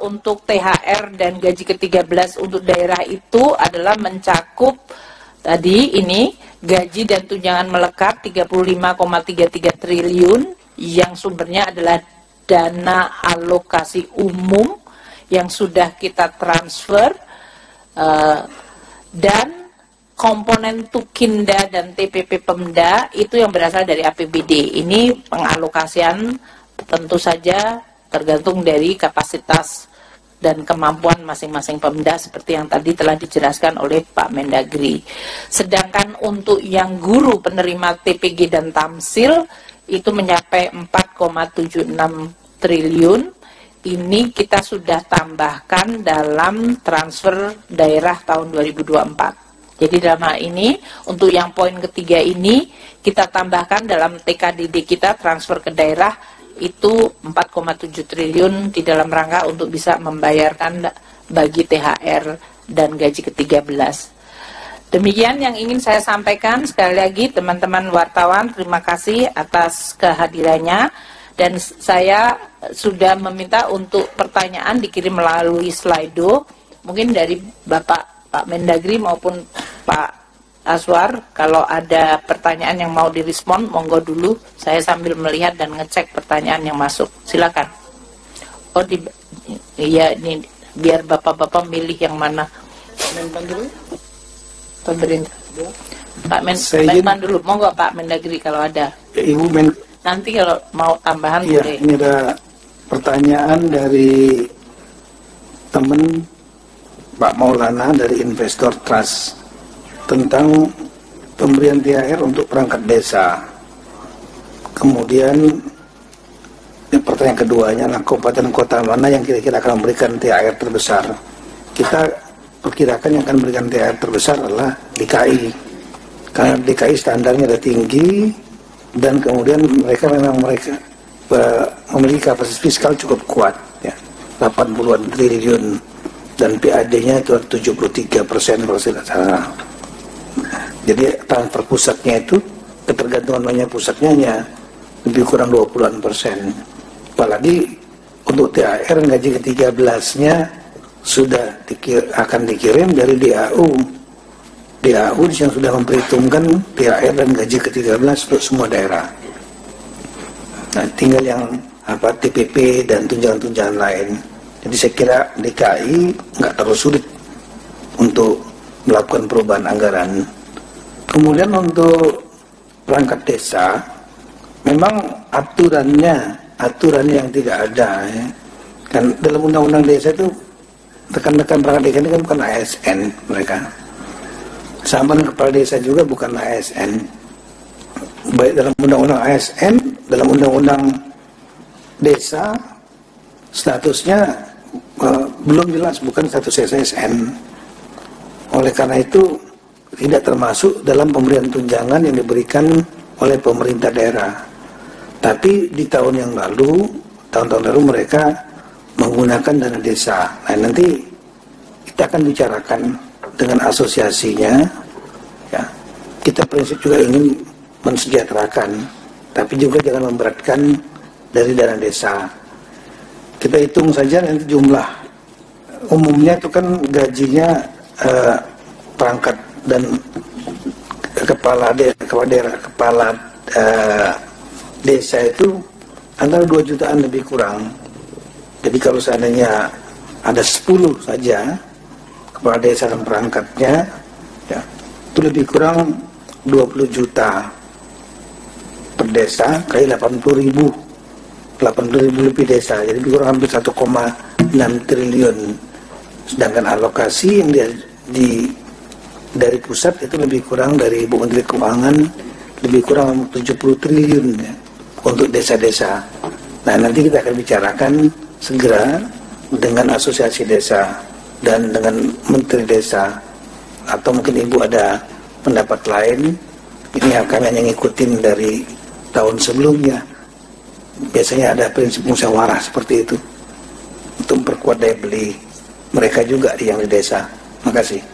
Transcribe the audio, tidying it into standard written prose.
untuk THR dan gaji ke-13 untuk daerah itu adalah mencakup tadi ini gaji dan tunjangan melekat 35,33 triliun yang sumbernya adalah dana alokasi umum yang sudah kita transfer, dan komponen Tukinda dan TPP Pemda itu yang berasal dari APBD. Ini pengalokasian tentu saja tergantung dari kapasitas dan kemampuan masing-masing Pemda seperti yang tadi telah dijelaskan oleh Pak Mendagri. Sedangkan untuk yang guru penerima TPG dan Tamsil itu mencapai 4,76 triliun. Ini kita sudah tambahkan dalam transfer daerah tahun 2024. Jadi dalam hal ini, untuk yang poin ketiga ini, kita tambahkan dalam TKDD kita transfer ke daerah itu 4,7 triliun di dalam rangka untuk bisa membayarkan bagi THR dan gaji ke-13. Demikian yang ingin saya sampaikan. Sekali lagi teman-teman wartawan, terima kasih atas kehadirannya. Dan saya sudah meminta untuk pertanyaan dikirim melalui Slido. Mungkin dari Bapak Mendagri maupun Pak Aswar, kalau ada pertanyaan yang mau direspon, monggo dulu. Saya sambil melihat dan ngecek pertanyaan yang masuk. Silakan. Oh, iya, ini biar bapak-bapak milih yang mana. Menpan dulu. Pemerintah. Pak Menpan dulu. Monggo Pak Mendagri kalau ada. Ibu Nanti kalau mau tambahan ya, boleh. Ini ada pertanyaan dari teman Pak Maulana dari Investor Trust tentang pemberian THR untuk perangkat desa. Kemudian pertanyaan keduanya adalah kabupaten kota mana yang kira-kira akan memberikan THR terbesar. Kita perkirakan yang akan memberikan THR terbesar adalah DKI, karena DKI standarnya ada tinggi dan kemudian mereka memiliki kapasitas fiskal cukup kuat, ya, 80-an triliun dan PAD-nya itu 73% kalau tidak salah. Jadi transfer pusatnya itu, ketergantungan banyak pusatnya hanya lebih kurang 20%. Apalagi untuk THR gaji ke-13-nya sudah akan dikirim dari DAU. DAU yang sudah memperhitungkan THR dan gaji ke-13 untuk semua daerah. Nah, tinggal yang TPP dan tunjangan-tunjangan lain. Jadi saya kira DKI nggak terlalu sulit untuk melakukan perubahan anggaran. Kemudian untuk perangkat desa, memang aturan yang tidak ada, ya. Kan dalam undang-undang desa itu rekan-rekan perangkat desa ini kan bukan ASN mereka. Sama dengan kepala desa juga bukan ASN. Baik dalam undang-undang ASN, dalam undang-undang desa statusnya belum jelas, bukan status SSN. Oleh karena itu tidak termasuk dalam pemberian tunjangan yang diberikan oleh pemerintah daerah. Tapi di tahun tahun lalu mereka menggunakan dana desa. Nah, nanti kita akan bicarakan dengan asosiasinya, ya. Kita prinsip juga ingin mensejahterakan, tapi juga jangan memberatkan dari dana desa. Kita hitung saja nanti jumlah umumnya itu kan gajinya perangkat dan kepala desa itu antara 2 jutaan lebih kurang. Jadi kalau seandainya ada 10 saja kepala desa dan perangkatnya, ya, itu lebih kurang 20 juta per desa kali 80.000 lebih desa, jadi lebih kurang hampir 1,6 triliun. Sedangkan alokasi yang dari pusat itu lebih kurang dari Ibu Menteri Keuangan lebih kurang 70 triliun, ya, untuk desa-desa. Nah, nanti kita akan bicarakan segera dengan asosiasi desa dan dengan menteri desa, atau mungkin Ibu ada pendapat lain. Ini akan hanya ngikutin dari tahun sebelumnya. Biasanya ada prinsip musyawarah seperti itu untuk memperkuat daya beli mereka juga yang di desa. Terima kasih.